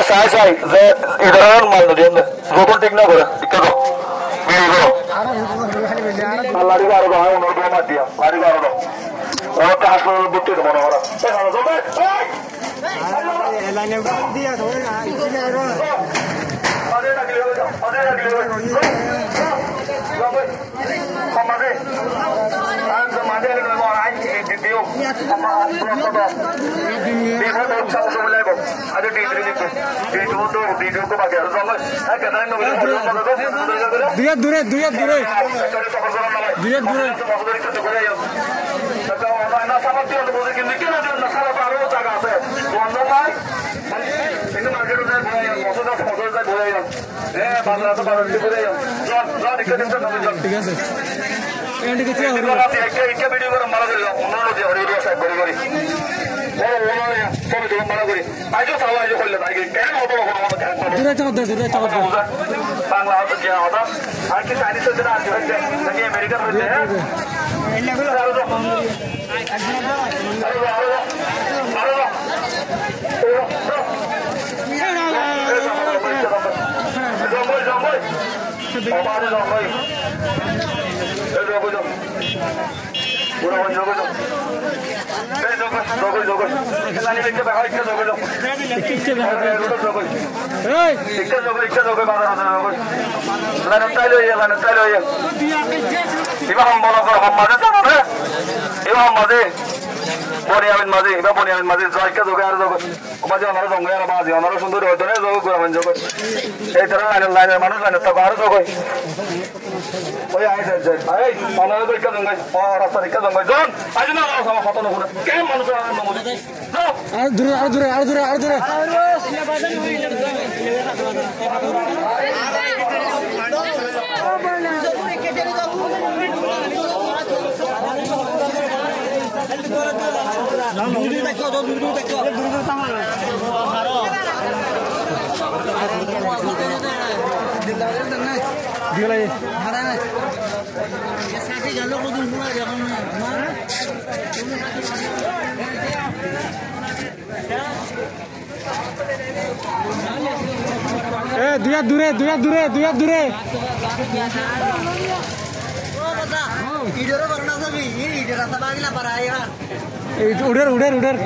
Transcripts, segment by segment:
চাই চাই যে ইধারণ মাল নদী নতুন ঠিক না করে ঠিক আছে লাড়ি আরো দাও ওনার দিয়ে মার দিয়া লাড়ি আরো দাও ওর তো হাসপাতালে ভর্তি দেবো না ওরা লাইনে দিয়া ধরে না অদে লাগলে অদে লাগলে সমাজে আর সমাজে নয় আই দিও দূরে দূরে দূরে দূরে দূরে ঠিক আছে ভিডিও করে মারা করে বাংলা আর কি চাইনিজ আমেরিকান হয়েছে বনিয়ামিন মাঝি এবার বনিয়ামিন মাঝি জয়কে যোগে আর যোগ মাঝে ওনারা জঙ্গে আর মাঝি ওনারা সুন্দর হইতো না যোগ গ্রামীণ যোগ এই তারা লাইনের মানুষ লাইনের তো আরো যোগ ওই আইসে এই ওনারা তো ইকা জঙ্গাই রাস্তা ইকা জঙ্গাই জন আজ না আমার কত না কেন মানুষ আর দূরে আর দূরে আর দূরে আর দূরে দুয়া দূরে দুয়া দূরে দুয়া দূরে উড়ের উড়ের উড়ের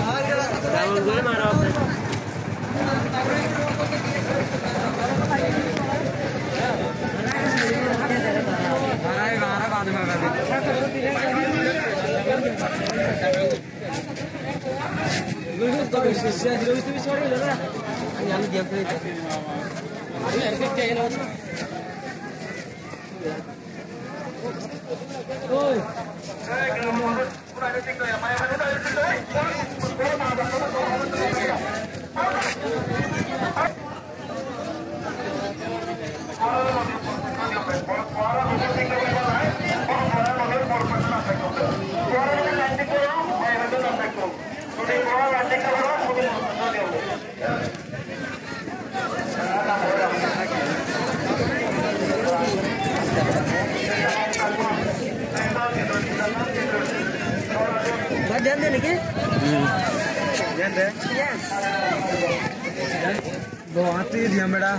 बहुत ही दिया बेटा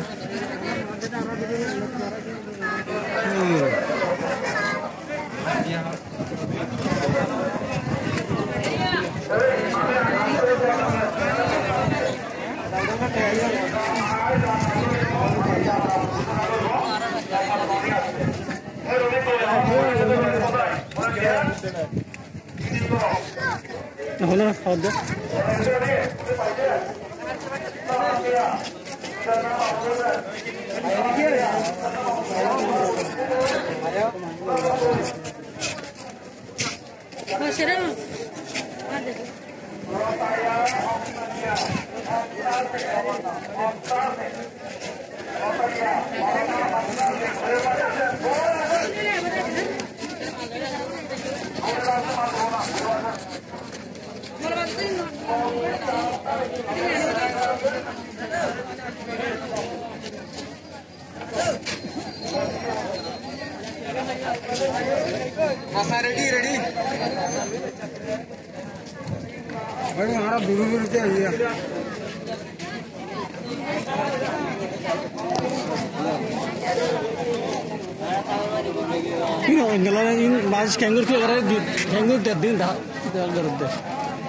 হলো না খাওয়া দাওয়া रेडी रेडी हमारा दूर दूर से Ini enggak ini masih kenggur tuh orang di kenggur terdiin dah terus deh.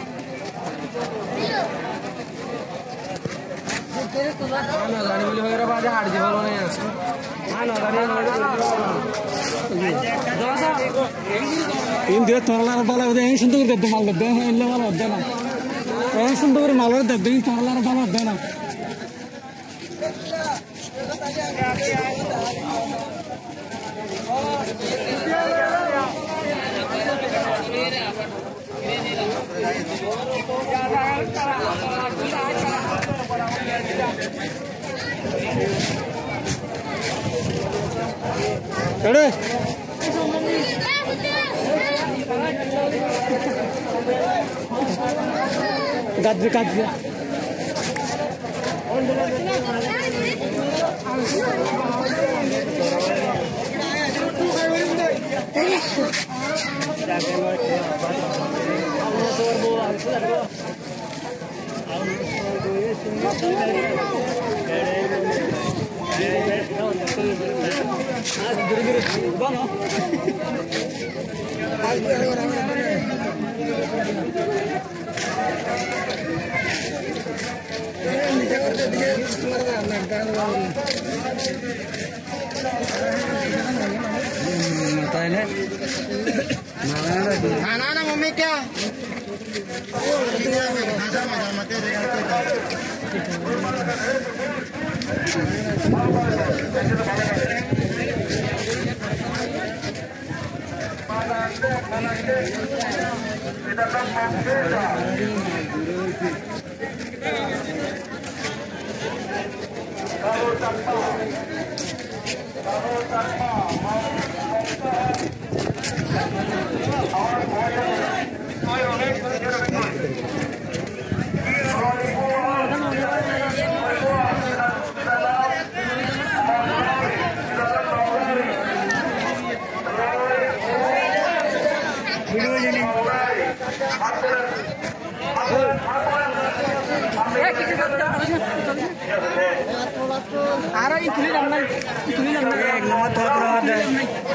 Mana gaड़ी मिली वगैरह बाजे हाड़ जी बोलो नहीं ऐसे। mana gaड़ी इन दिया थोड़ा बाला उधर यहीं सुंदर दे माल दे हैं इन लोगों ने ना यहीं सुंदर माल दे दे थोड़ा बाला दे ना Ready? Cut. खाना ना मम्मी क्या Ara itu namanya nama tokoh ada.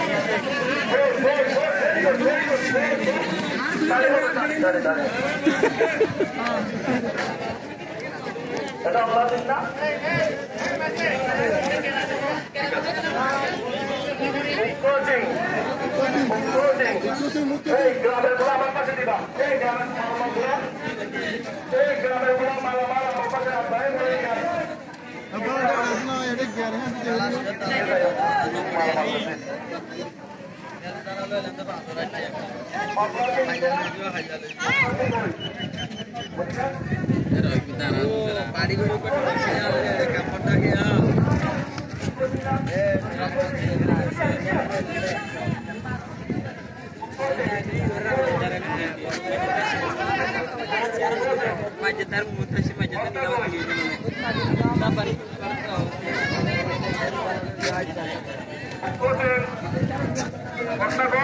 Majetar memutuskan majetar di bawah ini. Sabar.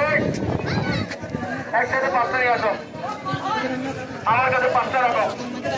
একসাথে পাঁচটা নিয়ে আসো আমার কাছে পাঁচটা রাখো